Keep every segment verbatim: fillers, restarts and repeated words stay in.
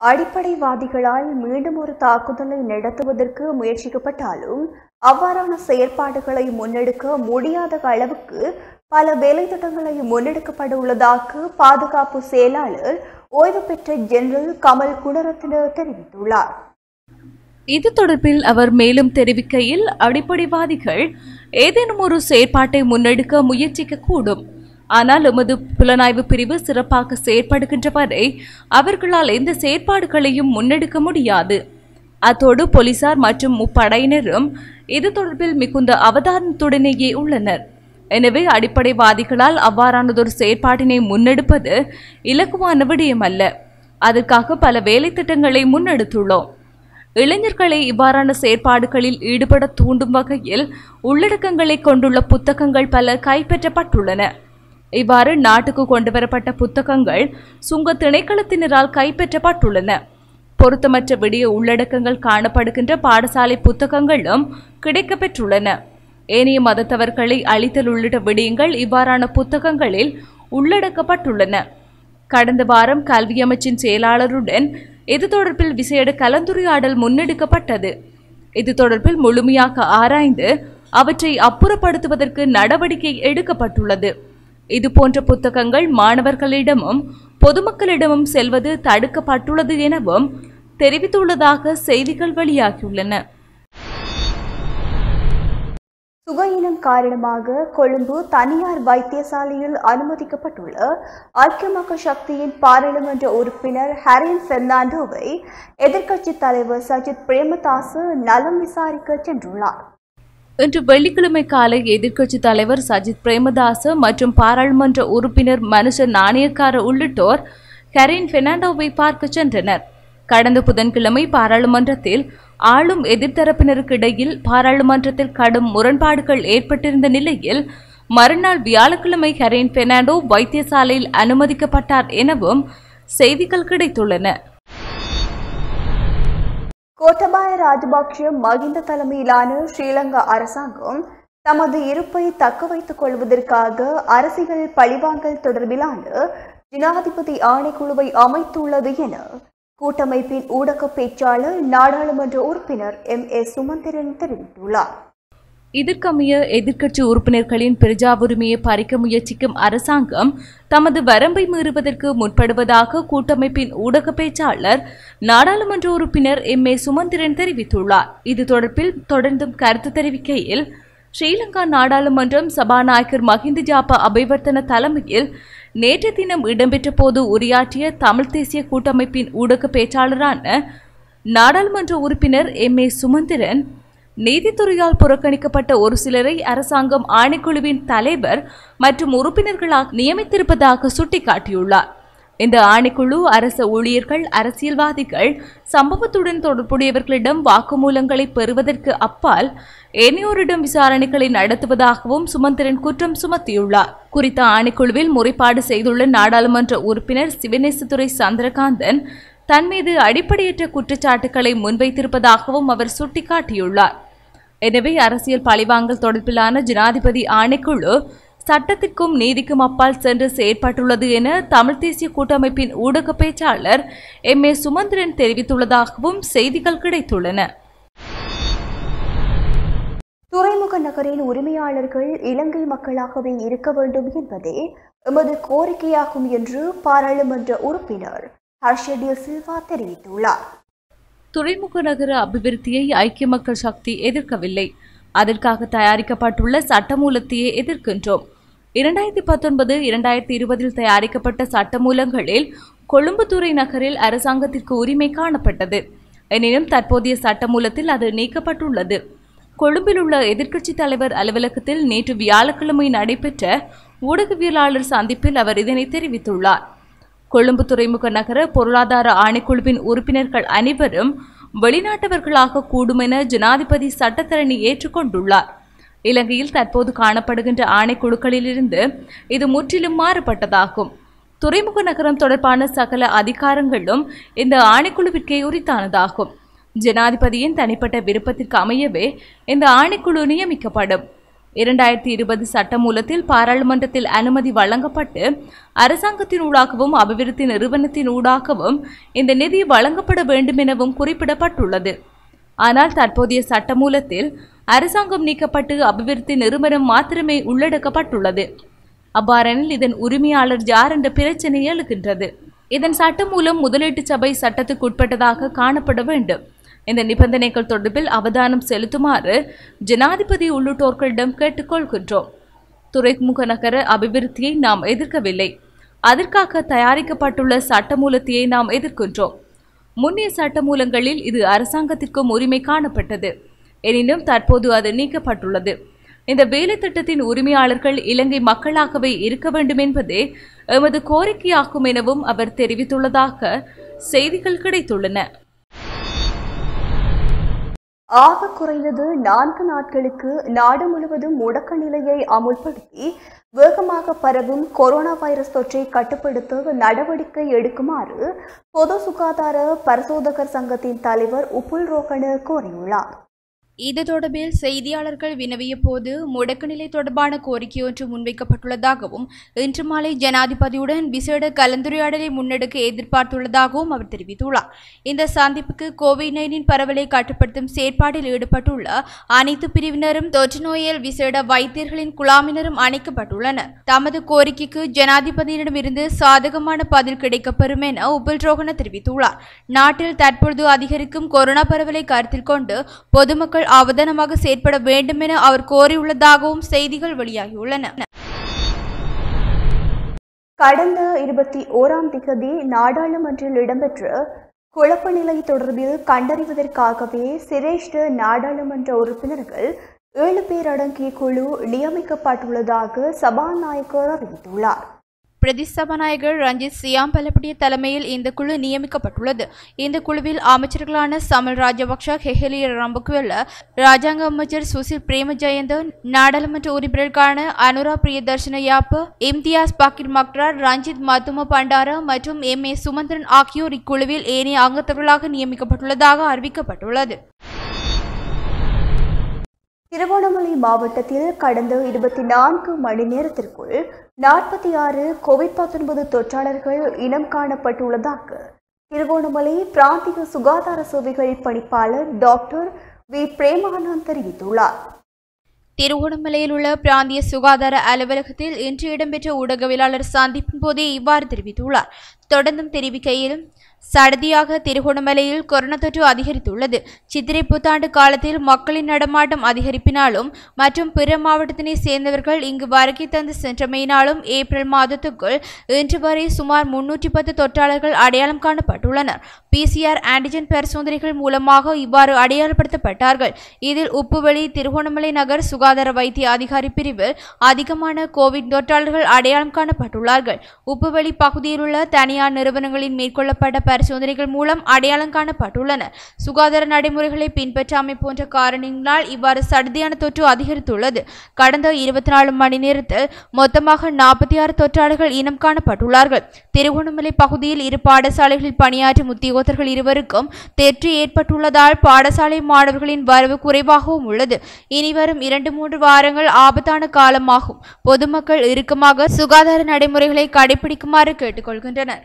அடிப்படைவாதிகளால் மீண்டும் ஒரு தாக்குதலை நடத்துவதற்கு முயற்சிக்கப்பட்டாலும் அவ்வாறான செயற்பாடுகளை முன்னெடுக்க முடியாத அளவுக்கு பல வேலைத்திட்டங்களை முன்னெடுக்கப்பட உள்ளதாக பாதுகாப்பு செயலாளர் ஓய்வு பெற்ற ஜெனரல் கமல் குணரத்ன தெரிவித்துள்ளார். இது தொடர்பில் அவர் மேலும் தெரிவிக்கையில், அடிப்படைவாதிகள் ஏதேனும் ஒரு செயற்பாட்டை முன்னெடுக்க முயற்சிக்க கூடும். ஆனால் எமது புலனாய்வு பிரிவு சிறப்பாக செயற்படுகின்ற வரை அவர்களால் எந்த செயற்பாடுகளையும் முன்னெடுக்க முடியாது. அத்தோடு போலீசார் மற்றும் முப்படையினரும் இது தொடர்பில் மிகுந்த அவதானத்துடனேயே உள்ளனர். எனவே அடிப்படைவாதிகளால் அவ்வாறானதொரு செயற்பாட்டினை முன்னெடுப்பது இலகுவான விடயமல்ல. அதற்காக பல வேலை திட்டங்களை முன்னெடுத்துள்ளோம். இளைஞர்களை இவ்வாறான செயற்பாடுகளில் ஈடுபட தூண்டும் வகையில் உள்ளடக்கங்களை கொண்டுள்ள புத்தகங்கள் பல கைப்பற்றப்பட்டுள்ளன. இவ்வாறு நாட்டுக்கு கொண்டுவரப்பட்ட புத்தகங்கள் சுங்க திணைக்களத்தினரால் கைப்பற்றப்பட்டுள்ளன. பொருத்தமற்ற விடிய உள்ளடக்கங்கள் காணப்படுகின்ற பாடசாலை புத்தகங்களும் கிடைக்கப்பெற்றுள்ளன. ஏனைய மதத்தவர்களை அழித்தல் உள்ளிட்ட விடயங்கள் இவ்வாறான புத்தகங்களில் உள்ளடக்கப்பட்டுள்ளன. கடந்த வாரம் கல்வி அமைச்சின் செயலாளருடன் இது தொடர்பில் விசேட கலந்துரையாடல் முன்னெடுக்கப்பட்டது. இது தொடர்பில் முழுமையாக ஆராய்ந்து அவற்றை அப்புறப்படுத்துவதற்கு நடவடிக்கை எடுக்கப்பட்டுள்ளது. இதுபோன்ற புத்தகங்கள் மாணவர்களிடமும் பொதுமக்களிடமும் செல்வது தடுக்கப்பட்டுள்ளது எனவும் தெரிவித்துள்ளதாக செய்திகள் வெளியாகியுள்ளன. சுகையினம் காரணமாக கொழும்பு தனியார் வைத்தியசாலையில் அனுமதிக்கப்பட்டுள்ள ஐக்கிய மக்கள் சக்தியின் பாராளுமன்ற உறுப்பினர் ஹரின் பெர்னாண்டோவை எதிர்க்கட்சித் தலைவர் சஜித் பிரேமதாச நலம் விசாரிக்க சென்றுள்ளார். இன்று வெள்ளிக்கிழமை காலை எதிர்க்கட்சித் தலைவர் சஜித் பிரேமதாச மற்றும் பாராளுமன்ற உறுப்பினர் மனுஷ நாணயக்கார உள்ளிட்டோர் ஹரின் பெர்னாண்டோவை பார்க்க சென்றனர். கடந்த புதன்கிழமை பாராளுமன்றத்தில் ஆளும் எதிர்த்தரப்பினருக்கு இடையில் பாராளுமன்றத்தில் கடும் முரண்பாடுகள் ஏற்பட்டிருந்த நிலையில் மறுநாள் வியாழக்கிழமை ஹரின் பெர்னாண்டோ வைத்தியசாலையில் அனுமதிக்கப்பட்டார் எனவும் செய்திகள் கிடைத்துள்ளன. கோத்தபாய ராஜபக்ஷ மகிந்த தலைமையிலான ஸ்ரீலங்கா அரசாங்கம் தமது இருப்பை தக்க வைத்துக் கொள்வதற்காக அரசியல் பழிவாங்கல் தொடர்பிலான ஜனாதிபதி ஆணைக்குழுவை அமைத்துள்ளது என கூட்டமைப்பின் ஊடக பேச்சாளர் நாடாளுமன்ற உறுப்பினர் எம் ஏ சுமந்திரன் தெரிவித்துள்ளார். இதற்கமைய எதிர்க்கட்சி உறுப்பினர்களின் பிரஜா உரிமையை பறிக்க முயற்சிக்கும் அரசாங்கம் தமது வரம்பை மீறுவதற்கு முற்படுவதாக கூட்டமைப்பின் ஊடக பேச்சாளர் நாடாளுமன்ற உறுப்பினர் எம் ஏ சுமந்திரன் தெரிவித்துள்ளார். இது தொடர்பில் தொடர்ந்தும் கருத்து தெரிவிக்கையில், ஸ்ரீலங்கா நாடாளுமன்றம் சபாநாயகர் மஹிந்த ஜாப்பா அபேவர்த்தன தலைமையில் நேற்று தினம் இடம்பெற்ற போது உரையாற்றிய தமிழ் தேசிய கூட்டமைப்பின் ஊடக பேச்சாளரான நாடாளுமன்ற உறுப்பினர் எம் ஏ சுமந்திரன், நீதித்துறையால் புறக்கணிக்கப்பட்ட ஒரு சிலரை அரசாங்கம் ஆணைக்குழுவின் தலைவர் மற்றும் உறுப்பினர்களாக நியமித்திருப்பதாக சுட்டிக்காட்டியுள்ளார். இந்த ஆணைக்குழு அரச ஊழியர்கள், அரசியல்வாதிகள், சம்பவத்துடன் தொடர்புடையவர்களிடம் வாக்குமூலங்களை பெறுவதற்கு அப்பால் ஏனையோரிடம் விசாரணைகளை நடத்துவதாகவும் சுமந்திரன் குற்றம் சுமத்தியுள்ளார். குறித்த ஆணைக்குழுவில் முறைப்பாடு செய்துள்ள நாடாளுமன்ற உறுப்பினர் சிவனேசதுரை சந்திரகாந்தன் தன் மீது அடிப்படையற்ற குற்றச்சாட்டுக்களை முன்வைத்திருப்பதாகவும் அவர் சுட்டிக்காட்டியுள்ளார். எனவே அரசியல் பழிவாங்கல் தொடர்பிலான ஜனாதிபதி ஆணைக்குழு சட்டத்திற்கும் நீதிக்கும் அப்பால் சென்று செயற்பட்டுள்ளது என தமிழ் தேசிய கூட்டமைப்பின் ஊடக பேச்சாளர் எம் ஏ சுமந்திரன் தெரிவித்துள்ளதாகவும் செய்திகள் கிடைத்துள்ளன. துறைமுக நகரின் உரிமையாளர்கள் இலங்கை மக்களாகவே இருக்க வேண்டும் என்பதே எமது கோரிக்கையாகும் என்று பாராளுமன்ற உறுப்பினர் ஹர்ஷடிய சில்வா தெரிவித்துள்ளார். துறைமுக நகர அபிவிருத்தியை ஐக்கிய மக்கள் சக்தி எதிர்க்கவில்லை. அதற்காக தயாரிக்கப்பட்டுள்ள சட்டமூலத்தையே எதிர்க்கின்றோம். இரண்டாயிரத்தி பத்தொன்பது இரண்டாயிரத்தி இருபதில் தயாரிக்கப்பட்ட சட்டமூலங்களில் கொழும்பு துறை நகரில் அரசாங்கத்திற்கு உரிமை காணப்பட்டது. எனினும் தற்போதைய சட்டமூலத்தில் அது நீக்கப்பட்டுள்ளது. கொழும்பில் உள்ள எதிர்க்கட்சித் தலைவர் அலுவலகத்தில் நேற்று வியாழக்கிழமை நடைபெற்ற ஊடகவியலாளர் சந்திப்பில் அவர் இதனை தெரிவித்துள்ளார். கொழும்பு துறைமுக நகர பொருளாதார ஆணைக்குழுவின் உறுப்பினர்கள் அனைவரும் வெளிநாட்டவர்களாக கூடும் என ஜனாதிபதி சட்டத்தரணி ஏற்றுக்கொண்டுள்ளார். இலங்கையில் தற்போது காணப்படுகின்ற ஆணைக்குழுக்களிலிருந்து இது முற்றிலும் மாறுபட்டதாகும். துறைமுக நகரம் தொடர்பான சகல அதிகாரங்களும் இந்த ஆணைக்குழுவிற்கே உரித்தானதாகும். ஜனாதிபதியின் தனிப்பட்ட விருப்பத்திற்கு அமையவே இந்த ஆணைக்குழு நியமிக்கப்படும். இரண்டாயிரத்தி இருபது சட்டமூலத்தில் பாராளுமன்றத்தில் அனுமதி வழங்கப்பட்டு அரசாங்கத்தின் ஊடாகவும் அபிவிருத்தி நிறுவனத்தின் ஊடாகவும் இந்த நிதி வழங்கப்பட வேண்டும் எனவும் குறிப்பிடப்பட்டுள்ளது. ஆனால் தற்போதைய சட்டமூலத்தில் அரசாங்கம் நீக்கப்பட்டு அபிவிருத்தி நிறுவனம் மாத்திரமே உள்ளடக்கப்பட்டுள்ளது. அவ்வாறெனில் இதன் உரிமையாளர் யார் என்ற பிரச்சினை எழுகின்றது. இதன் சட்டமூலம் முதலீட்டு சபை சட்டத்துக்கு உட்பட்டதாக காணப்பட வேண்டும். இந்த நிபந்தனைகள் தொடர்பில் அவதானம் செலுத்துமாறு ஜனாதிபதி உள்ளிட்டோர்களிடம் கேட்டுக்கொள்கின்றோம். துறைமுக நகர அபிவிருத்தியை நாம் எதிர்க்கவில்லை. அதற்காக தயாரிக்கப்பட்டுள்ள சட்டமூலத்தையே நாம் எதிர்க்கின்றோம். முன்னைய சட்டமூலங்களில் இது அரசாங்கத்திற்கும் உரிமை காணப்பட்டது. எனினும் தற்போது அது நீக்கப்பட்டுள்ளது. இந்த வேலை திட்டத்தின் உரிமையாளர்கள் இலங்கை மக்களாகவே இருக்க வேண்டும் என்பதே எமது கோரிக்கையாகும் எனவும் அவர் தெரிவித்துள்ளதாக செய்திகள் கிடைத்துள்ளன. ஆக குறைந்தது நான்கு நாட்களுக்கு நாடு முழுவதும் முடக்க நிலையை அமுல்படுத்தி வேகமாக பரவும் கொரோனா வைரஸ் தொற்றை கட்டுப்படுத்த நடவடிக்கை எடுக்குமாறு பொது சுகாதார பரிசோதகர் சங்கத்தின் தலைவர் உப்புல் ரோகன கோரியுள்ளார். இது தொடர்பில் செய்தியாளர்கள் வினவிய போது முடக்கு நிலை தொடர்பான கோரிக்கை ஒன்று முன்வைக்கப்பட்டுள்ளதாகவும் இன்று மாலை ஜனாதிபதியுடன் விசேட கலந்துரையாடலை முன்னெடுக்க எதிர்பார்த்துள்ளதாகவும் அவர் தெரிவித்துள்ளார். இந்த சந்திப்புக்கு கோவிட் நைன்டீன் பரவலை கட்டுப்படுத்தும் செயற்பாட்டில் ஈடுபட்டுள்ள அனைத்து பிரிவினரும் தொற்று நோயில் விசேட வைத்தியர்களின் குழாமினரும் அணைக்கப்பட்டுள்ளனர். தமது கோரிக்கைக்கு ஜனாதிபதியிடமிருந்து சாதகமான பதில் கிடைக்கப்பெறும் என உப்புல் ரோகன தெரிவித்துள்ளார். நாட்டில் தற்பொழுது அதிகரிக்கும் கொரோனா பரவலை கருத்தில் கொண்டு பொதுமக்கள் அவதானமாக செயற்பட வேண்டும் என அவர் கோரியுள்ளதாகவும் செய்திகள் வெளியாகியுள்ளன. கடந்த இருபத்தி ஓராம் திகதி நாடாளுமன்றில் இடம்பெற்ற குழப்ப நிலை தொடர்பில் கண்டறிவதற்காகவே சிரேஷ்ட நாடாளுமன்ற உறுப்பினர்கள் ஏழு பேர் அடங்கிய குழு நியமிக்கப்பட்டுள்ளதாக சபாநாயகர் அறிவித்துள்ளார். பிரதி சபாநாயகர் ரஞ்சித் சியாம்பலப்படிய தலைமையில் இந்த குழு நியமிக்கப்பட்டுள்ளது. இந்த குழுவில் அமைச்சர்களான சமல் ராஜபக்ஷ, ஹெஹலிய ரம்பகுவெல்ல, ராஜாங்க அமைச்சர் சுசில் பிரேம ஜெயந்த, நாடாளுமன்ற உறுப்பினர்களான அனுரா பிரியதர்ஷன யாப்ப, இம்தியாஸ் பக்கீர் மக்ரார், ரஞ்சித் மத்தும பண்டாரா மற்றும் எம் ஏ சுமந்திரன் ஆகியோர் இக்குழுவில் ஏனைய அங்கத்தவர்களாக நியமிக்கப்பட்டுள்ளதாக அறிவிக்கப்பட்டுள்ளது. திருகோணமலை மாவட்டத்தில் கடந்த இருபத்தி நான்கு மணி நேரத்திற்குள் நாற்பத்தி ஆறு கோவிட் பத்தொன்பது தொற்றாளர்கள் இனம் காணப்பட்டுள்ளதாக திருகோணமலை பிராந்திய சுகாதார சேவைகள் பணிப்பாளர் டாக்டர் வி பிரேமானந்த் தெரிவித்துள்ளார். திருகோணமலையில் உள்ள பிராந்திய சுகாதார அலுவலகத்தில் இன்று இடம்பெற்ற ஊடகவியலாளர் சந்திப்பின் போதே இவ்வாறு தெரிவித்துள்ளார். தொடர்ந்தும் தெரிவிக்கையிலும் சடதியாக திருகோணமலையில் கொரோனா தொற்று அதிகரித்துள்ளது. சித்திரை புத்தாண்டு காலத்தில் மக்களின் நடமாட்டம் அதிகரிப்பினாலும் மற்றும் பிற மாவட்டத்தினை சேர்ந்தவர்கள் இங்கு வருகை தந்து சென்றமையினாலும் ஏப்ரல் மாதத்துக்குள் இன்று வரை சுமார் முன்னூற்றி பத்து தொற்றாளர்கள் அடையாளம் காணப்பட்டுள்ளனர். பிசிஆர் ஆன்டிஜன் பரிசோதனைகள் மூலமாக இவ்வாறு அடையாளப்படுத்தப்பட்டார்கள். இதில் உப்புவெளி திருகோணமலை நகர் சுகாதார வைத்திய அதிகாரி பிரிவில் அதிகமான கோவிட் தொற்றாளர்கள் அடையாளம் காணப்பட்டுள்ளார்கள். உப்புவெளி பகுதியில் உள்ள தனியார் நிறுவனங்களில் மேற்கொள்ளப்பட்ட பரிசோதனைகள் மூலம் அடையாளம் காணப்பட்டுள்ளன. சுகாதார நடைமுறைகளை பின்பற்றாமை போன்ற காரணங்களால் இவ்வாறு சடுதியான தொற்று அதிகரித்துள்ளது. கடந்த இருபத்தி நாலு மணி நேரத்தில் மொத்தமாக நாற்பத்தி ஆறு தொற்றாளர்கள் இனம் காணப்பட்டுள்ளார்கள். திருகோணமலை பகுதியில் இரு பாடசாலைகளில் பணியாற்றும் உத்தியோகத்தர்கள் இருவருக்கும் தொற்று ஏற்பட்டுள்ளதால் பாடசாலை மாணவர்களின் வரவு குறைவாகவும் உள்ளது. இனிவரும் இரண்டு மூன்று வாரங்கள் ஆபத்தான காலமாகும். பொதுமக்கள் இறுக்கமாக சுகாதார நடைமுறைகளை கடைபிடிக்குமாறு கேட்டுக்கொள்கின்றனர்.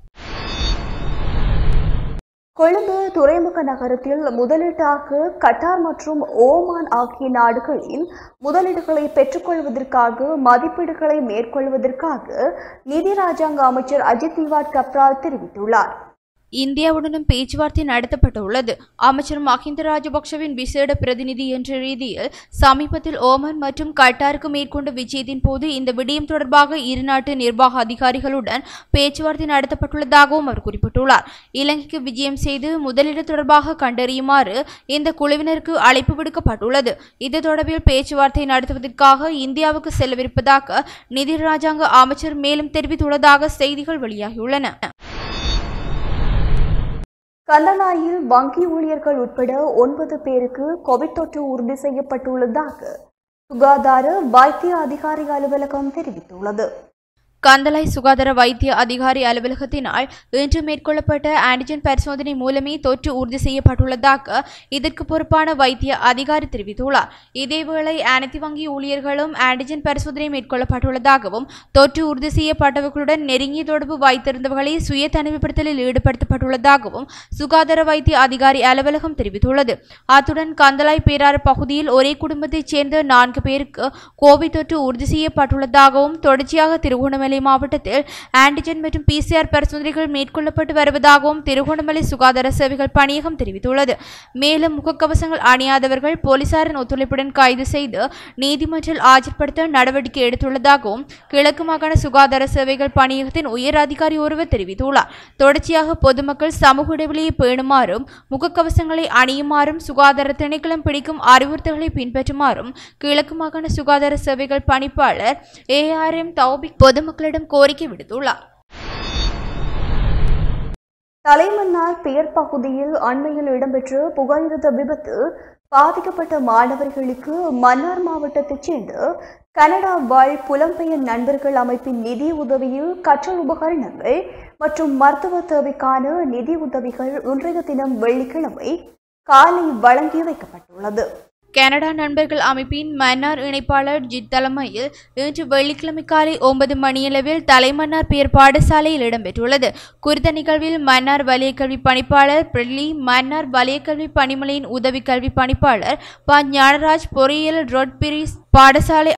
கொழும்பு துறைமுக நகரத்தில் முதலீட்டாக கட்டார் மற்றும் ஓமான் ஆகிய நாடுகளின் முதலீடுகளை பெற்றுக்கொள்வதற்காக மதிப்பீடுகளை மேற்கொள்வதற்காக நிதி ராஜாங்க அமைச்சர் அஜித் திவாட் கப்ரால் தெரிவித்துள்ளார். இந்தியாவுடனும் பேச்சுவார்த்தை நடத்தப்பட்டுள்ளது. அமைச்சர் மஹிந்த ராஜபக்ஷவின் விசேட பிரதிநிதி என்ற ரீதியில் சமீபத்தில் ஓமன் மற்றும் கட்டாருக்கு மேற்கொண்ட விஜயத்தின் போது இந்த விடயம் தொடர்பாக இரு நாட்டு நிர்வாக அதிகாரிகளுடன் பேச்சுவார்த்தை நடத்தப்பட்டுள்ளதாகவும் அவர் குறிப்பிட்டுள்ளார். இலங்கைக்கு விஜயம் செய்து முதலீடு தொடர்பாக கண்டறியுமாறு இந்த குழுவினருக்கு அழைப்பு விடுக்கப்பட்டுள்ளது. இது தொடர்பில் பேச்சுவார்த்தை நடத்துவதற்காக இந்தியாவுக்கு செல்லவிருப்பதாக நிதி ராஜாங்க அமைச்சர் மேலும் தெரிவித்துள்ளதாக செய்திகள் வெளியாகியுள்ளன. கந்தளாயில் வங்கி ஊழியர்கள் உட்பட ஒன்பது பேருக்கு கோவிட் தொற்று உறுதி செய்யப்பட்டுள்ளதாக சுகாதார வைத்திய அதிகாரி அலுவலகம் தெரிவித்துள்ளது. கந்தளாய் சுகாதார வைத்திய அதிகாரி அலுவலகத்தினால் இன்று மேற்கொள்ளப்பட்ட ஆன்டிஜன் பரிசோதனை மூலமே தொற்று உறுதி செய்யப்பட்டுள்ளதாக இதற்கு பொறுப்பான வைத்திய அதிகாரி தெரிவித்துள்ளார். இதேவேளை அனைத்து வங்கி ஊழியர்களும் ஆன்டிஜன் பரிசோதனை மேற்கொள்ளப்பட்டுள்ளதாகவும் தொற்று உறுதி செய்யப்பட்டவர்களுடன் நெருங்கிய தொடர்பு வைத்திருந்தவர்களை சுய தனிமைப்படுத்தலில் ஈடுபடுத்தப்பட்டுள்ளதாகவும் சுகாதார வைத்திய அதிகாரி அலுவலகம் தெரிவித்துள்ளது. அத்துடன் கந்தளாய் பேராறு பகுதியில் ஒரே குடும்பத்தைச் சேர்ந்த நான்கு பேருக்கு கோவிட் தொற்று உறுதி செய்யப்பட்டுள்ளதாகவும் தொடர்ச்சியாக திருகோணமலை மாவட்டத்தில் ஆன்டிஜன் மற்றும் பிசிஆர் பரிசோதனைகள் மேற்கொள்ளப்பட்டு வருவதாகவும் திருகோணமலை சுகாதார சேவைகள் பணியகம் தெரிவித்துள்ளது. மேலும் முகக்கவசங்கள் அணியாதவர்கள் போலீசாரின் ஒத்துழைப்புடன் கைது செய்து நீதிமன்றில் ஆஜர்படுத்த நடவடிக்கை எடுத்துள்ளதாகவும் கிழக்கு மாகாண சுகாதார சேவைகள் பணியகத்தின் உயர் அதிகாரி ஒருவர் தெரிவித்துள்ளார். தொடர்ச்சியாக பொதுமக்கள் சமூக இடைவெளியை பேணுமாறும் முகக்கவசங்களை அணியுமாறும் சுகாதார திணைக்களம் பிடிக்கும் அறிவுறுத்தல்களை பின்பற்றுமாறும் கிழக்கு மாகாண சுகாதார சேவைகள் பணிப்பாளர் ஏ ஆர் எம் தௌபிக் பொதுமக்கள் கோரிக்கை விடுத்துள்ளார். தலைமன்னார் பியர் பகுதியில் அண்மையில் இடம்பெற்ற புகையிரத விபத்து பாதிக்கப்பட்ட மாணவர்களுக்கு மன்னார் மாவட்டத்தைச் சேர்ந்த கனடா வாழ் புலம்பெயர் நண்பர்கள் அமைப்பின் நிதி உதவியில் கற்றல் உபகரணங்கள் மற்றும் மருத்துவ தேவைக்கான நிதி உதவிகள் இன்றைய தினம் வெள்ளிக்கிழமை காலை வழங்கி வைக்கப்பட்டுள்ளது. கனடா நண்பர்கள் அமைப்பின் மன்னார் இணைப்பாளர் ஜித் தலைமையில் இன்று வெள்ளிக்கிழமை காலை ஒன்பது மணியளவில் தலைமன்னார் பியர் பாடசாலையில் இடம்பெற்றுள்ளது. குறித்த நிகழ்வில் மன்னார் வலய கல்வி பணிப்பாளர் பிரில்லி, மன்னார் வலய கல்வி பணிமனையின் உதவி கல்வி பணிப்பாளர் ப ஞானராஜ், பொறியியல் ரொட்பிரிஸ் பாடசாலை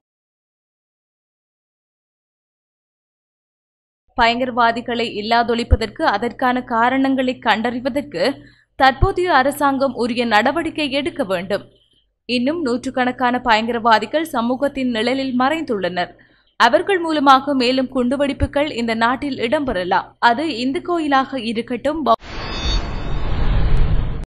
பயங்கரவாதிகளை இல்லாதொழிப்பதற்கு அதற்கான காரணங்களை கண்டறிவதற்கு தற்போதைய அரசாங்கம் உரிய நடவடிக்கை எடுக்க வேண்டும். இன்னும் நூற்றுக்கணக்கான பயங்கரவாதிகள் சமூகத்தின் நிழலில் மறைந்துள்ளனர். அவர்கள் மூலமாக மேலும் குண்டுவெடிப்புகள் இந்த நாட்டில் இடம்பெறலாம். அது இந்து கோயிலாக இருக்கட்டும்,